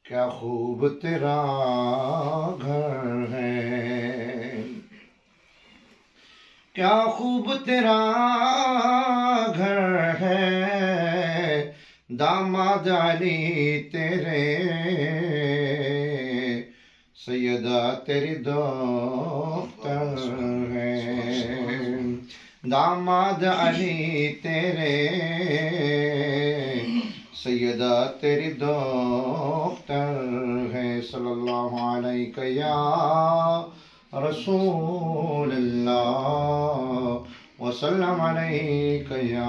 کیا خوب تیرا گھر ہے، کیا خوب تیرا گھر ہے، داماد علی تیرے، سیدہ تیری دختر ہے، داماد علی تیرے، سیدہ تیری دختر ہے۔ صلی اللہ علیہ یا رسول اللہ، وسلم علیک یا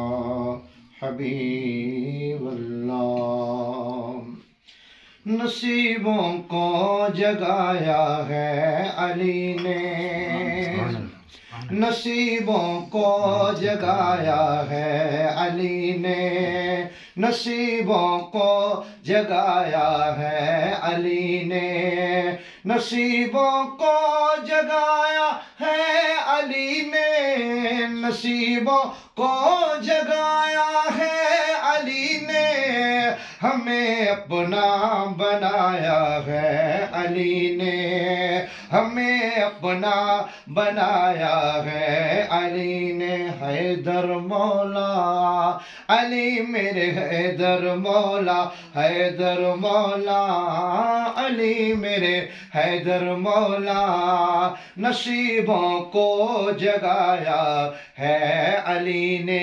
حبیب اللہ۔ نصیبوں کو جگایا ہے علی نے، نصیبوں کو جگایا ہے علی نے، نصیبوں کو جگایا ہے علی نے، نصیبوں کو جگایا ہے علی نے، نصیبوں کو جگایا ہے علی نے، ہمیں اپنا بنایا ہے علی نے، ہمیں اپنا بنایا ہے علی نے۔ حیدر مولا علی میرے حیدر مولا، حیدر مولا علی میرے حیدر مولا، نصیبوں کو جگایا ہے علی نے۔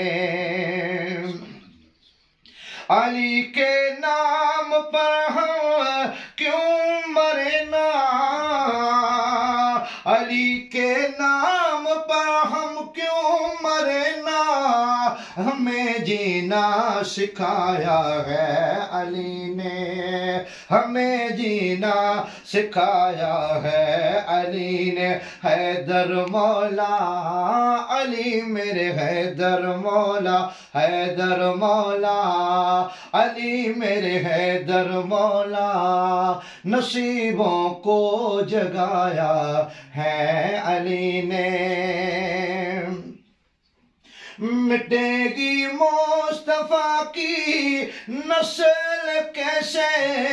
علی کے نام پر ہم کیوں مرے نا، علی کے نام پر ہم کیوں مرے نا، ہمیں جینا سکھایا ہے علی نے، ہمیں جینا سکھایا ہے علی نے۔ حیدر مولا علی میرے حیدر مولا، حیدر مولا علی میرے حیدر مولا، نصیبوں کو جگایا ہے علی نے۔ مٹے گی مصطفیٰ کی نسل کیسے،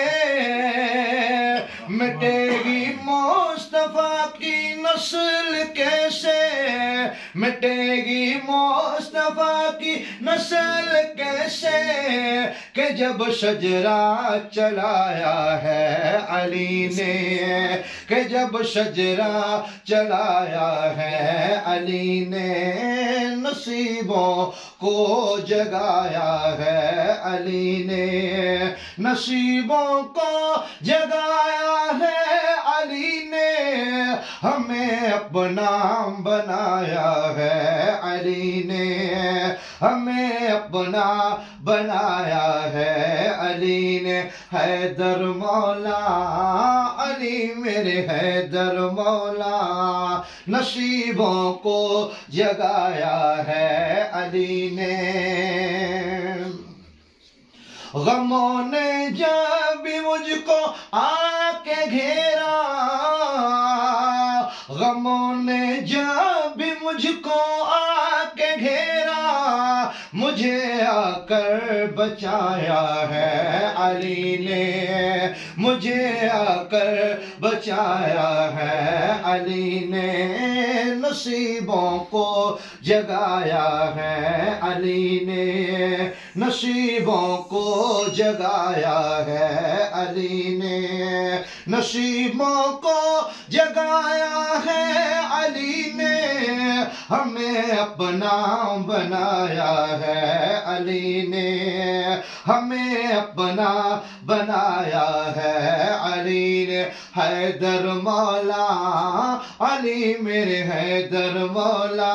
مٹے گی مصطفیٰ کی نسل کیسے، مٹے گی مصطفیٰ کی نسل کیسے، کہ جب شجرہ چلایا ہے علی نے، کہ جب شجرہ چلایا ہے علی نے، نصیبوں کو جگایا ہے علی نے، نصیبوں کو جگایا ہے علی نے، ہمیں اپنا بنایا ہے علی نے، ہمیں اپنا بنایا ہے علی نے۔ حیدر مولا علی میرے حیدر مولا، نصیبوں کو جگایا ہے علی نے۔ غموں نے جب بھی مجھ کو آ کے گھیرا، غموں نے جب بھی مجھ کو آ کے گھیرا، مجھے آ کر بچایا ہے علی نے، مجھے آ کر بچایا ہے علی نے، نصیبوں کو جگایا ہے علی نے، نصیبوں کو جگایا ہے علی نے، نصیبوں کو جگایا ہے علی نے، ہمیں اپنا بنایا ہے علی نے، ہمیں اپنا بنایا ہے علی نے۔ حیدر مولا علی میرے حیدر مولا،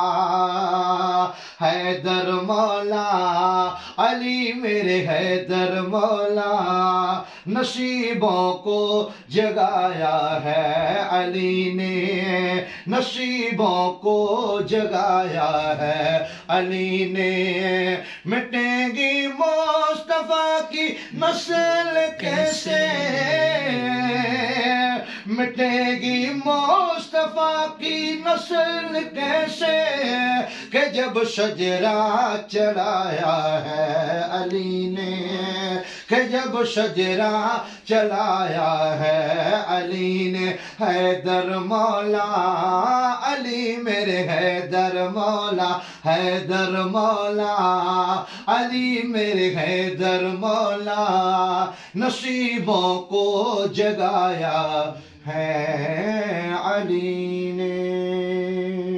حیدر مولا علی میرے حیدر مولا، نصیبوں کو جگایا ہے علی نے، نصیبوں کو جگایا ہے علی نے۔ مٹے گی مصطفیٰ کی نسل کیسے، مٹے گی مصطفیٰ مصطفیٰ کی نسل کیسے کہ جب شجرہ چڑھایا ہے علی نے، کہ جب شجرہ چلایا ہے علی نے، حیدر مولا علی میرے حیدر مولا، حیدر مولا علی میرے حیدر مولا، نصیبوں کو جگایا ہے علی نے۔